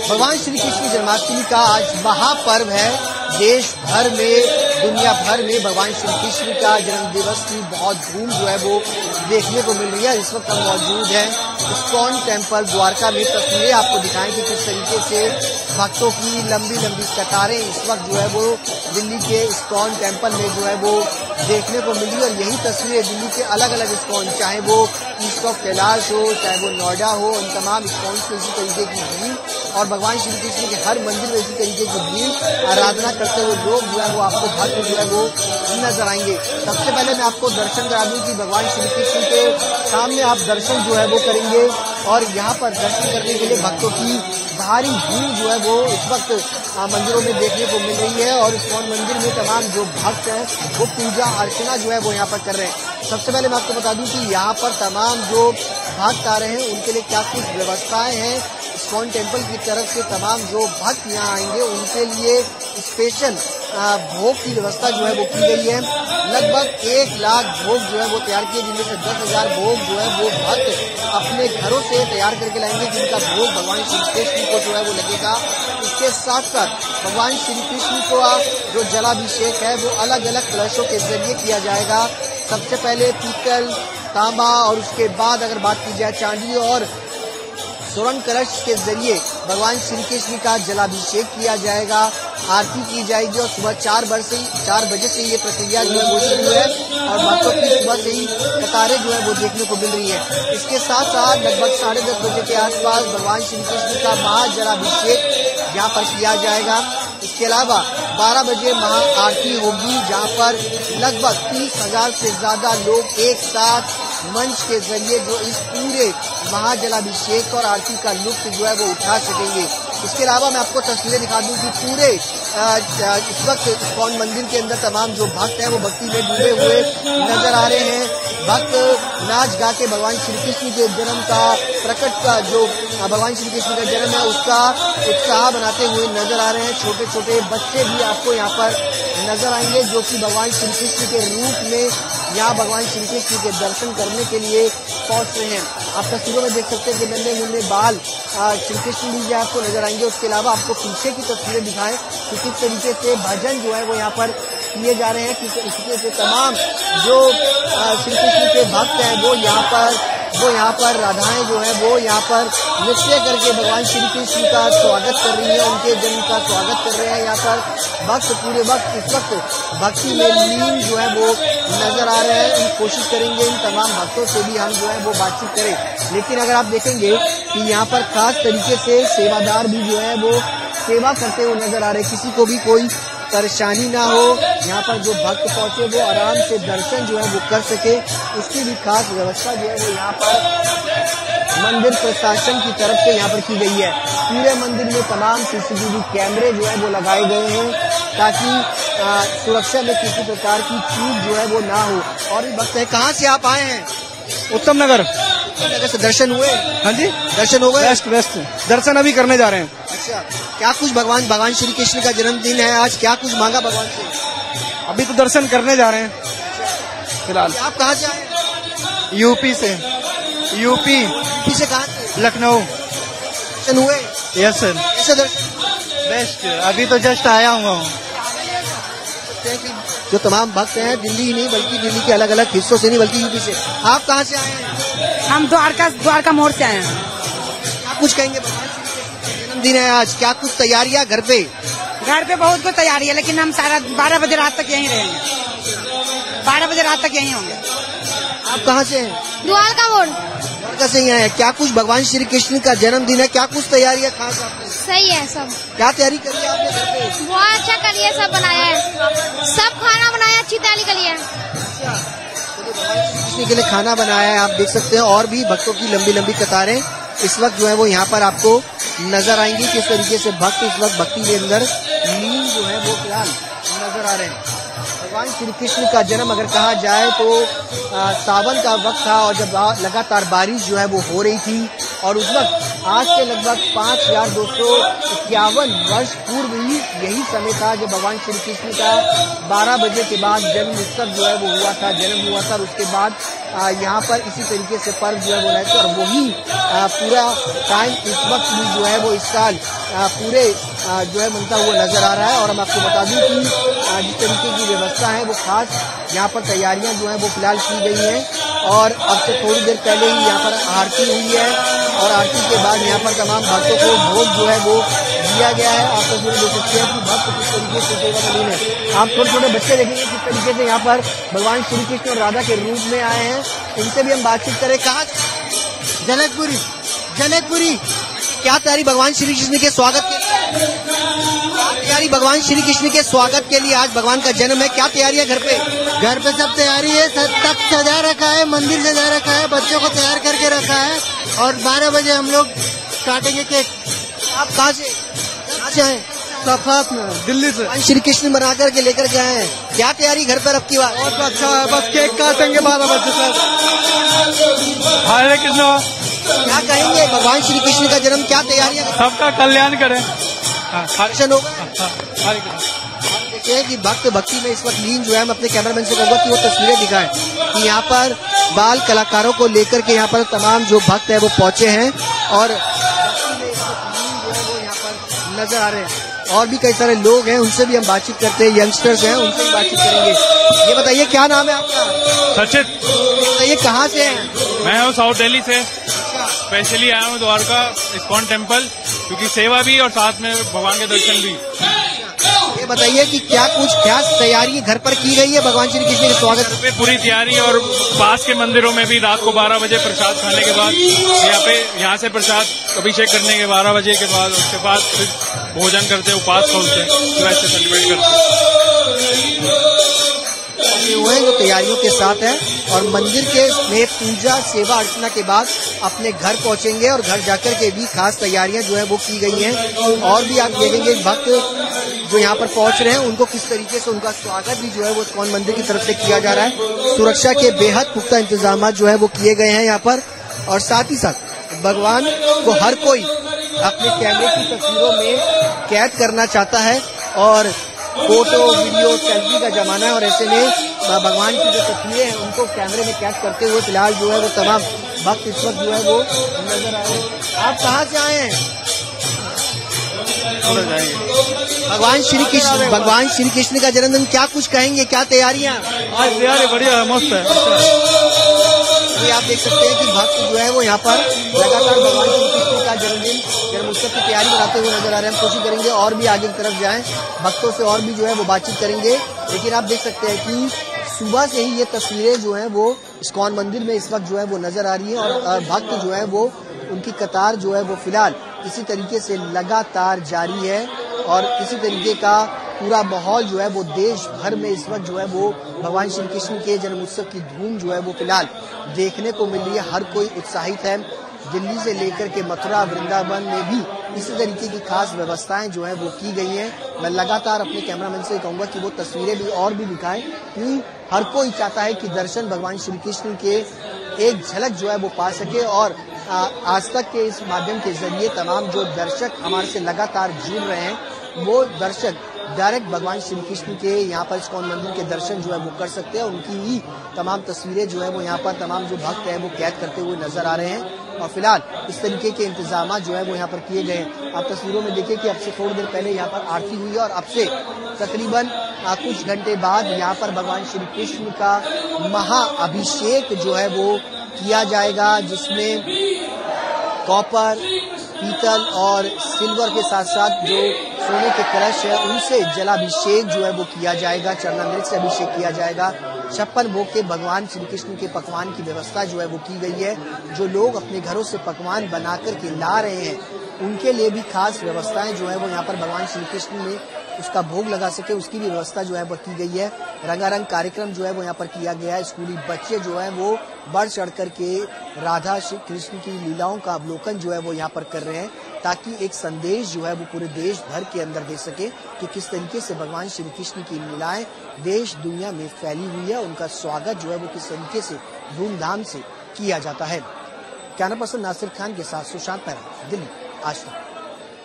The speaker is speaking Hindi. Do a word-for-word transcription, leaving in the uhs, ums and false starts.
भगवान श्री कृष्ण जन्माष्टमी का आज महापर्व है। देश भर में, दुनिया भर में भगवान श्री कृष्ण का जन्म दिवस की बहुत धूम जो है वो देखने को मिल रही है। इस वक्त हम मौजूद हैं इस्कॉन टेम्पल द्वारका में। तस्वीरें आपको दिखाएं कि किस तरीके से भक्तों की लंबी लंबी कतारें इस वक्त जो है वो दिल्ली के इस्कॉन टेम्पल में जो है वो देखने को मिली। और यही तस्वीरें दिल्ली के अलग अलग इस्कॉन, चाहे वो ईस्ट ऑफ कैलाश हो, चाहे वो नोएडा हो, उन तमाम इस्कॉन में इसी तरीके की भीड़ और भगवान श्री कृष्ण के हर मंदिर में इसी तरीके की भीड़, आराधना करते हुए लोग जो है वो आपको भक्त जो है वो नजर आएंगे। सबसे पहले मैं आपको दर्शन करा दूं कि भगवान श्री कृष्ण के सामने आप दर्शन जो है वो करेंगे और यहाँ पर दर्शन करने के लिए भक्तों की भारी भीड़ जो है वो इस वक्त मंदिरों में देखने को मिल रही है। और इस्कॉन मंदिर में तमाम जो भक्त हैं वो पूजा अर्चना जो है वो यहाँ पर कर रहे हैं। सबसे पहले मैं आपको बता दूं कि यहाँ पर तमाम जो भक्त आ रहे हैं उनके लिए क्या कुछ व्यवस्थाएं हैं। इस्कॉन टेम्पल की तरफ से तमाम जो भक्त यहाँ आएंगे उनके लिए स्पेशल भोग की व्यवस्था जो है वो की गई है। लगभग एक लाख भोग जो है वो तैयार किए, जिनमें से दस हजार भोग जो है वो भक्त अपने घरों से तैयार करके लाएंगे, जिनका भोग भगवान श्री कृष्ण को जो है वो लगेगा। इसके साथ साथ भगवान श्री कृष्ण को जो जलाभिषेक है वो अलग अलग कलशों के जरिए किया जाएगा। सबसे पहले पीतल, तांबा और उसके बाद अगर बात की जाए चांदी और स्वर्ण कलश के जरिए भगवान श्री कृष्ण का जलाभिषेक किया जाएगा, आरती की जाएगी। और सुबह चार बजे से चार बजे से ये प्रक्रिया जो है वो शुरू है और भक्तों की सुबह से ही कतारें जो है वो देखने को मिल रही है। इसके साथ साथ लगभग साढ़े दस बजे के आसपास भगवान श्री कृष्ण का महाजलाभिषेक यहाँ पर किया जाएगा। इसके अलावा बारह बजे महा आरती होगी, जहाँ पर लगभग तीस हजार से ज्यादा लोग एक साथ मंच के जरिए जो इस पूरे महाजलाभिषेक और आरती का लुत्फ जो है वो उठा सकेंगे। इसके अलावा मैं आपको तस्वीरें दिखा दूं कि पूरे इस वक्त इस्कॉन मंदिर के अंदर तमाम जो भक्त हैं वो भक्ति में डूबे हुए नजर आ रहे हैं। भक्त नाच गा के भगवान श्री कृष्ण के जन्म का प्रकट का जो भगवान श्री कृष्ण का जन्म है उसका उत्साह बनाते हुए नजर आ रहे हैं। छोटे छोटे बच्चे भी आपको यहाँ पर नजर आएंगे जो कि भगवान श्री कृष्ण के रूप में यहाँ भगवान श्री कृष्ण के दर्शन करने के लिए पहुंच रहे हैं। आप तस्वीरों में देख सकते हैं कि नन्हे मुन्ने बाल श्री कृष्ण जी आपको नजर आएंगे। उसके अलावा आपको पीछे की तस्वीरें दिखाएं कि किस तरीके से भजन जो है वो यहाँ पर किए जा रहे हैं। किस तरीके से तमाम जो श्री कृष्ण के भक्त हैं वो यहाँ पर वो यहाँ पर राधाएं जो है वो यहाँ पर नृत्य करके भगवान श्री कृष्ण का स्वागत कर रही है, उनके जन्म का स्वागत कर रहे हैं। यहाँ पर भक्त पूरे वक्त इस वक्त भक्ति में लीन जो है वो नजर आ रहे हैं। हम कोशिश करेंगे इन तमाम भक्तों से भी हम जो है वो बातचीत करें, लेकिन अगर आप देखेंगे कि यहाँ पर खास तरीके से सेवादार भी जो है वो सेवा करते हुए नजर आ रहे हैं। किसी को भी कोई परेशानी ना हो, यहाँ पर जो भक्त पहुंचे वो आराम से दर्शन जो है वो कर सके, उसकी भी खास व्यवस्था जो है वो यहाँ पर मंदिर प्रशासन की तरफ से यहाँ पर की गई है। पूरे मंदिर में तमाम सीसीटीवी कैमरे जो है वो लगाए गए हैं ताकि आ, सुरक्षा में किसी प्रकार की चूक जो है वो ना हो। और भी भक्त है, कहाँ से आप आए हैं? उत्तम नगर। नगर से दर्शन हुए? हाँ जी, दर्शन हो गए। वेस्ट वेस्ट दर्शन अभी करने जा रहे हैं। अच्छा, क्या कुछ भगवान भगवान श्री कृष्ण का जन्मदिन है आज, क्या कुछ मांगा भगवान से? अभी तो दर्शन करने जा रहे हैं फिलहाल। आप कहाँ से आए? यूपी से। यूपी यूपी से कहाँ से? लखनऊ। दर्शन हुए? Yes sir. कैसे दर्शन? बेस्ट, अभी तो जस्ट आया हूँ। जो तमाम भक्त हैं दिल्ली ही नहीं बल्कि दिल्ली के अलग अलग हिस्सों से नहीं बल्कि यूपी से। आप कहाँ से आए हैं? हम द्वारका द्वारका मोड़ से आए हैं। क्या कुछ कहेंगे? भगवान श्री कृष्ण का जन्मदिन है आज, क्या कुछ तैयारियां घर पे? घर पे बहुत कुछ तैयारी है, लेकिन हम सारा बारह बजे रात तक यहीं रहेंगे। बारह बजे रात तक यहीं होंगे। आप कहाँ से हैं? द्वारका मोड़। द्वारका से ही आए हैं। क्या कुछ भगवान श्री कृष्ण का जन्मदिन है, क्या कुछ तैयारियां खास आपने? सही है सब। क्या तैयारी करी है आपने घर पे? बहुत अच्छा करिए, सब बनाया है, सब खाना बनाया, अच्छी तैयारी करी है। अच्छा, तो भगवान श्री कृष्ण के लिए खाना बनाया है, आप देख सकते हैं। और भी भक्तों की लंबी लंबी कतारें इस वक्त जो है वो यहाँ पर आपको नजर आएंगी। किस तरीके से भक्त इस वक्त भक्ति के अंदर लीन जो है वो फिलहाल नजर आ रहे हैं। भगवान श्री कृष्ण का जन्म अगर कहा जाए तो आ, सावन का वक्त था और जब लगातार बारिश जो है वो हो रही थी और उस वक्त आज से लगभग पाँच हजार दो सौ इक्यावन वर्ष पूर्व ही यही समय था जब भगवान श्री कृष्ण का बारह बजे के बाद जन्म उत्सव जो है वो हुआ था, जन्म हुआ था। और उसके बाद यहाँ पर इसी तरीके से पर्व जो है वो रहते और वही आ, पूरा टाइम इस वक्त भी जो है वो इस साल आ, पूरे आ, जो है बनता हुआ नजर आ रहा है। और हम आपको बता दूं कि जिस तरीके की व्यवस्था है वो खास यहाँ पर तैयारियां जो है वो फिलहाल की गई हैं और अब से थोड़ी देर पहले ही यहाँ पर आरती हुई है और आरती के बाद यहाँ पर तमाम भक्तों को भोग जो है वो दिया गया है। आप तस्वीरें देख सकते हैं कि भक्त किस तरीके से सेवा में लीन है। आप छोटे छोटे बच्चे देखेंगे किस तरीके से यहाँ पर भगवान श्री कृष्ण और राधा के रूप में आए हैं। इनसे भी हम बातचीत करें। कहाँ? जनकपुरी। जनकपुरी। क्या तैयारी भगवान श्री कृष्ण के स्वागत के लिए? तैयारी भगवान श्री कृष्ण के स्वागत के लिए, आज भगवान का जन्म है, क्या तैयारी है घर पे? घर पे सब तैयारी है, सब सजा रखा है, मंदिर सजा रखा है, बच्चों को तैयार करके रखा है और बारह बजे हम लोग काटेंगे केक। आप कहाँ से से आए? सफात में, दिल्ली से। भगवान श्री कृष्ण बना करके लेकर के आए हैं, क्या तैयारी घर पर अब की बात? बहुत अच्छा है, बस केक काटेंगे बारह बजे तक। हरे कृष्ण। क्या कहेंगे भगवान श्री कृष्ण का जन्म, क्या तैयारियां? सबका कल्याण करें। दर्शन होगा। हरे कृष्ण। देखिए कि भक्त भक्ति में इस वक्त लीन जो है, मैं अपने कैमरामैन से कहूंगा कि वो तस्वीरें दिखाएं कि यहाँ पर बाल कलाकारों को लेकर के यहाँ पर तमाम जो भक्त है वो पहुंचे हैं और नजर आ रहे हैं। और भी कई सारे लोग हैं, उनसे भी हम बातचीत करते हैं, यंगस्टर्स हैं, उनसे भी बातचीत करेंगे। ये बताइए क्या नाम है आपका? सचित। बताइए कहाँ से हैं? मैं हूँ साउथ दिल्ली से, स्पेशली आया हूँ द्वारका इस्कॉन टेम्पल, क्योंकि सेवा भी और साथ में भगवान के दर्शन भी। ये बताइए कि क्या कुछ खास तैयारी घर पर की गई है भगवान श्री कृष्ण के स्वागत पे? पूरी तैयारी, और पास के मंदिरों में भी रात को बारह बजे प्रसाद खाने के बाद यहाँ पे यहाँ से प्रसाद अभिषेक करने के बारह बजे के बाद उसके बाद फिर भोजन करते, उपवास खोलते, तो ऐसे सेलिब्रेट करते हुए हैं जो तैयारियों के साथ है और मंदिर के में पूजा सेवा अर्चना के बाद अपने घर पहुंचेंगे और घर जाकर के भी खास तैयारियां जो है वो की गई हैं। और भी आप देखेंगे भक्त जो यहाँ पर पहुंच रहे हैं उनको किस तरीके से उनका स्वागत भी जो है वो इस्कॉन मंदिर की तरफ से किया जा रहा है। सुरक्षा के बेहद पुख्ता इंतजाम जो है वो किए गए हैं यहाँ पर और साथ ही साथ भगवान को हर कोई अपने कैमरे की तस्वीरों में कैद करना चाहता है और फोटो वीडियो सेल्फी का जमाना है और ऐसे में भगवान की जो तस्वीरें हैं उनको कैमरे में कैद करते हुए फिलहाल जो है वो तमाम भक्त इस वक्त जो है वो नजर आ रहे हैं। आप कहाँ से आए हैं? भगवान श्री कृष्ण भगवान श्री कृष्ण का जन्मदिन, क्या कुछ कहेंगे, क्या तैयारियां? आज तैयारी बढ़िया है, मस्त है। ये आप देख सकते हैं कि भक्त जो है वो यहाँ पर लगातार भगवान श्री कृष्ण का जन्मदिन जन्म उत्सव की तैयारी बनाते हुए नजर आ रहे हैं। हम कोशिश करेंगे और भी आगे की तरफ जाएं, भक्तों से और भी जो है वो बातचीत करेंगे। लेकिन आप देख सकते हैं कि सुबह से ही ये तस्वीरें जो है वो इस्कॉन मंदिर में इस वक्त जो है वो नजर आ रही है और भक्त जो है वो उनकी कतार जो है वो फिलहाल इसी तरीके से लगातार जारी है और इसी तरीके का पूरा माहौल जो है वो देश भर में इस वक्त जो है वो भगवान श्री कृष्ण के जन्म उत्सव की धूम जो है वो फिलहाल देखने को मिल रही है। हर कोई उत्साहित है। दिल्ली से लेकर के मथुरा वृंदावन में भी इसी तरीके की खास व्यवस्थाएं जो है वो की गई हैं। मैं लगातार अपने कैमरामैन से कहूंगा कि वो तस्वीरें भी और भी दिखाएं कि हर कोई चाहता है कि दर्शन भगवान श्री कृष्ण के एक झलक जो है वो पा सके और आ, आज तक के इस माध्यम के जरिए तमाम जो दर्शक हमारे से लगातार जुड़ रहे हैं वो दर्शक डायरेक्ट भगवान श्री कृष्ण के यहाँ पर इस्कॉन मंदिर के दर्शन जो है वो कर सकते हैं। उनकी ही तमाम तस्वीरें जो है वो यहाँ पर तमाम जो भक्त है वो कैद करते हुए नजर आ रहे हैं और फिलहाल इस तरीके के इंतजाम जो है वो यहाँ पर किए गए हैं। आप तस्वीरों में देखिए कि अब से थोड़ी देर पहले यहाँ पर आरती हुई है और अब से तकरीबन कुछ घंटे बाद यहाँ पर भगवान श्री कृष्ण का महाअभिषेक जो है वो किया जाएगा, जिसमें कॉपर, पीतल और सिल्वर के साथ साथ जो सोने के कलश है उनसे जलाभिषेक जो है वो किया जाएगा, चरणामृत से अभिषेक किया जाएगा। छप्पन भोग के भगवान श्री कृष्ण के पकवान की व्यवस्था जो है वो की गई है। जो लोग अपने घरों से पकवान बना कर के ला रहे हैं उनके लिए भी खास व्यवस्थाएं जो है वो यहाँ पर भगवान श्री कृष्ण में उसका भोग लगा सके उसकी भी व्यवस्था जो है वो की गई है। रंगारंग कार्यक्रम जो है वो यहाँ पर किया गया है। स्कूली बच्चे जो है वो बढ़ चढ़ कर के राधा श्री कृष्ण की लीलाओं का अवलोकन जो है वो यहाँ पर कर रहे हैं ताकि एक संदेश जो है वो पूरे देश भर के अंदर दे सके कि किस तरीके से भगवान श्री कृष्ण की लीलाएं देश दुनिया में फैली हुई है। उनका स्वागत जो है वो किस तरीके से धूमधाम से किया जाता है। कैमरा पर्सन नासिर खान के साथ सुशांत पैरा, दिल्ली, आज तक।